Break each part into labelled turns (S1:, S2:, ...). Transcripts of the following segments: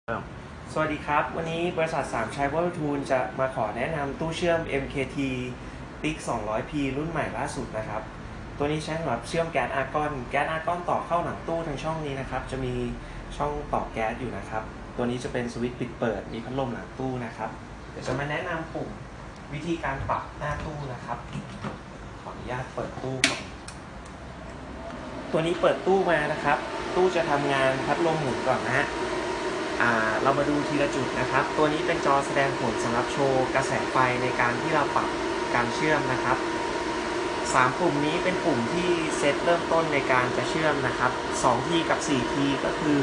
S1: สวัสดีครับวันนี้บริษัท3ชัย Water Tool จะมาขอแนะนำตู้เชื่อม MKT TIC 200P รุ่นใหม่ล่าสุดนะครับตัวนี้ใช้สำหรับเชื่อมแก๊สอาร์กอนต่อเข้าหลังตู้ทางช่องนี้นะครับจะมีช่องต่อแก๊สอยู่นะครับตัวนี้จะเป็นสวิตช์ปิดเปิดมีพัดลมหลังตู้นะครับเดี๋ยวจะมาแนะนำปุ่มวิธีการปรับหน้าตู้นะครับขออนุญาตเปิดตู้ก่อนตัวนี้เปิดตู้มานะครับตู้จะทำงานพัดลมหมุนก่อนนะฮะเรามาดูทีละจุดนะครับตัวนี้เป็นจอแสดงผลสำหรับโชว์กระแสไฟในการที่เราปรับการเชื่อมนะครับ3ปุ่มนี้เป็นปุ่มที่เซตเริ่มต้นในการจะเชื่อมนะครับ2ทีกับ4ทีก็คือ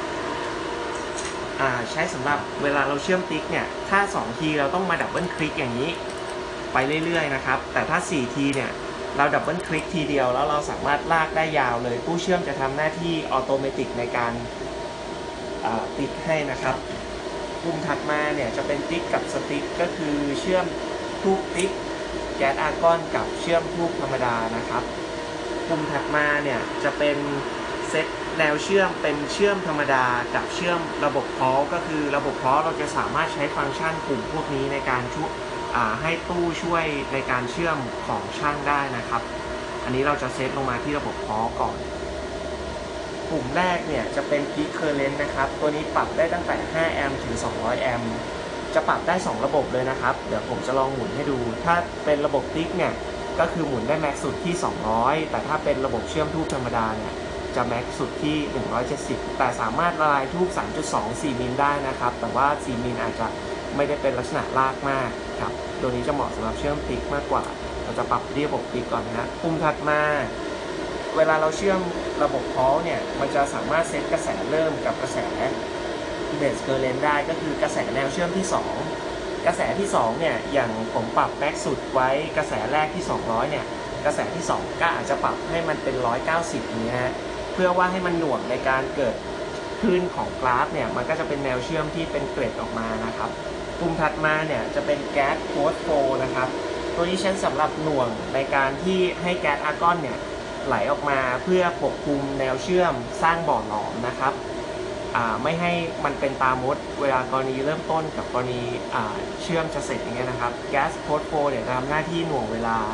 S1: ใช้สำหรับเวลาเราเชื่อมติ๊กเนี่ยถ้า2ทีเราต้องมาดับเบิลคลิกอย่างนี้ไปเรื่อยๆนะครับแต่ถ้า4ทีเนี่ยเราดับเบิลคลิกทีเดียวแล้วเราสามารถลากได้ยาวเลยตู้เชื่อมจะทำหน้าที่ออโตเมติกในการติ๊กให้นะครับปุ่มถัดมาเนี่ยจะเป็นติ๊กกับสติ๊กก็คือเชื่อมทูบติ๊กแก๊สอาร์กอนกับเชื่อมทูบธรรมดานะครับปุ่มถัดมาเนี่ยจะเป็นเซตแนวเชื่อมเป็นเชื่อมธรรมดากับเชื่อมระบบพอลก็คือระบบพอลเราจะสามารถใช้ฟังก์ชันปุ่มพวกนี้ในการให้ตู้ช่วยในการเชื่อมของช่างได้นะครับอันนี้เราจะเซตลงมาที่ระบบพอลก่อนปุ่มแรกเนี่ยจะเป็น Peak Current นะครับตัวนี้ปรับได้ตั้งแต่5แอมป์ถึง200แอมป์จะปรับได้2ระบบเลยนะครับเดี๋ยวผมจะลองหมุนให้ดูถ้าเป็นระบบติ๊กเนี่ยก็คือหมุนได้แม็กซ์สุดที่200แต่ถ้าเป็นระบบเชื่อมทูบธรรมดาเนี่ยจะแม็กซ์สุดที่170แต่สามารถละลายทูบ 3.24 มิลได้นะครับแต่ว่า4มิลอาจจะไม่ได้เป็นลักษณะลากมากครับตัวนี้จะเหมาะสำหรับเชื่อมติ๊กมากกว่าเราจะปรับที่ระบบติ๊กก่อนนะฮะปุ่มถัดมาเวลาเราเชื่อมระบบพอลเนี่ยมันจะสามารถเซตกระแสเริ่มกับกระแสเบสเคอร์เรนต์ได้ก็คือกระแสแนวเชื่อมที่2กระแสที่2เนี่ยอย่างผมปรับแม็กซ์สุดไว้กระแสแรกที่200เนี่ยกระแสที่2ก็อาจจะปรับให้มันเป็น190นี้ฮะเพื่อว่าให้มันหน่วงในการเกิดคลื่นของกราฟเนี่ยมันก็จะเป็นแนวเชื่อมที่เป็นเกรดออกมานะครับปุ่มถัดมาเนี่ยจะเป็นแก๊สโค้ดโฟนะครับตัวนี้ใช้สำหรับหน่วงในการที่ให้แก๊สอาร์กอนเนี่ยไหลออกมาเพื่อปกคลุมแนวเชื่อมสร้างบ่อหลอมนะครับไม่ให้มันเป็นตามดเวลากรณีเริ่มต้นกับกรณีเชื่อมจะเสร็จอย่างเงี้ยนะครับแก๊สโพสโฟเนี่ยจะทำหน้าที่หน่วงเวลา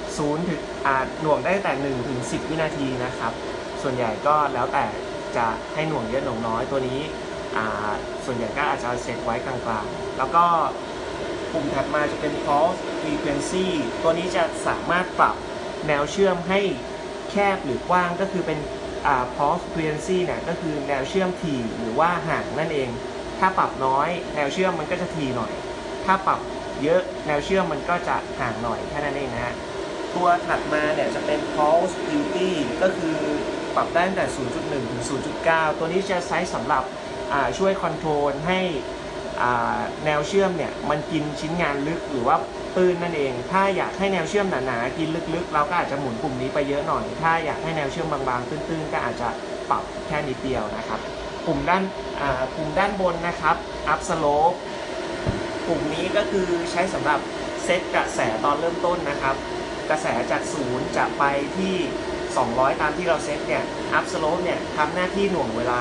S1: 0ถึงหน่วงได้แต่1ถึง10วินาทีนะครับส่วนใหญ่ก็แล้วแต่จะให้หน่วงเยอะหน่วงน้อยตัวนี้ส่วนใหญ่ก็อาจจะเซตไว้กลางๆแล้วก็ปุ่มถัดมาจะเป็น pulse frequency ตัวนี้จะสามารถปรับแนวเชื่อมให้แคบหรือกว้างก็คือเป็นpulse frequency เนี่ยก็คือแนวเชื่อมถี่หรือว่าห่างนั่นเองถ้าปรับน้อยแนวเชื่อมมันก็จะถี่หน่อยถ้าปรับเยอะแนวเชื่อมมันก็จะห่างหน่อยแค่นั้นเองนะฮะตัวถัดมาเนี่ยจะเป็น pulse beauty ก็คือปรับได้ตั้งแต่ 0.1 ถึง 0.9 ตัวนี้จะใช้สำหรับช่วยคอนโทรลให้แนวเชื่อมเนี่ยมันกินชิ้นงานลึกหรือว่าตื้นนั่นเองถ้าอยากให้แนวเชื่อมหนาๆกินลึกๆเราก็อาจจะหมุนปุ่มนี้ไปเยอะหน่อยถ้าอยากให้แนวเชื่อมบางๆตื้นๆก็อาจจะปรับแค่นิดเดียวนะครับปุ่มด้านบนนะครับ up slope ปุ่มนี้ก็คือใช้สำหรับเซตกระแสตอนเริ่มต้นนะครับกระแสจาก0จะไปที่200ตามที่เราเซตเนี่ย up slope เนี่ยทำหน้าที่หน่วงเวลา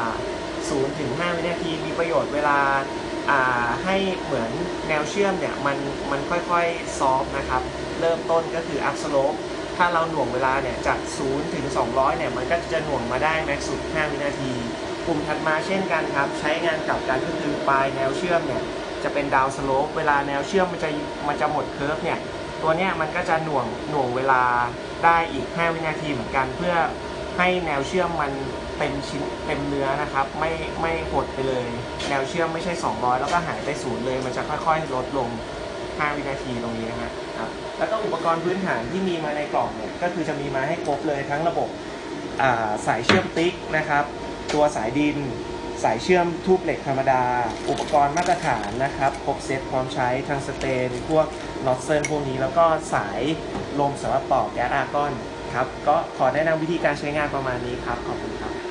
S1: 0 ถึง 5 วินาทีมีประโยชน์เวลาให้เหมือนแนวเชื่อมเนี่ยมันค่อยๆซอฟนะครับเริ่มต้นก็คือ up slope ถ้าเราหน่วงเวลาเนี่ยจาก0 ถึง 200เนี่ยมันก็จะหน่วงมาได้แม็กซ์สุด 5 วินาทีปุ่มถัดมาเช่นกันครับใช้งานกับการก็คือปลายแนวเชื่อมเนี่ยจะเป็น down slope เวลาแนวเชื่อมมันจะหมดเคิร์ฟเนี่ยตัวเนี้ยมันก็จะหน่วงเวลาได้อีก 5 วินาทีเหมือนกันเพื่อให้แนวเชื่อมมันเต็มชิ้นเต็มเนื้อนะครับไม่หดไปเลยแนวเชื่อมไม่ใช่200แล้วก็หายไป0เลยมันจะค่อยๆลดลง5 วินาทีตรงนี้นะครับแล้วก็อุปกรณ์พื้นฐานที่มีมาในกล่องเนี่ยก็คือจะมีมาให้ครบเลยทั้งระบบสายเชื่อมติ๊กนะครับตัวสายดินสายเชื่อมทูบเหล็กธรรมดาอุปกรณ์มาตรฐานนะครับครบเซตพร้อมใช้ทางสเตนพวกน็อตเซิลพวกนี้แล้วก็สายลมสำหรับต่อแก๊สอาร์กอนครับก็ขอแนะนำวิธีการใช้งานประมาณนี้ครับขอบคุณครับ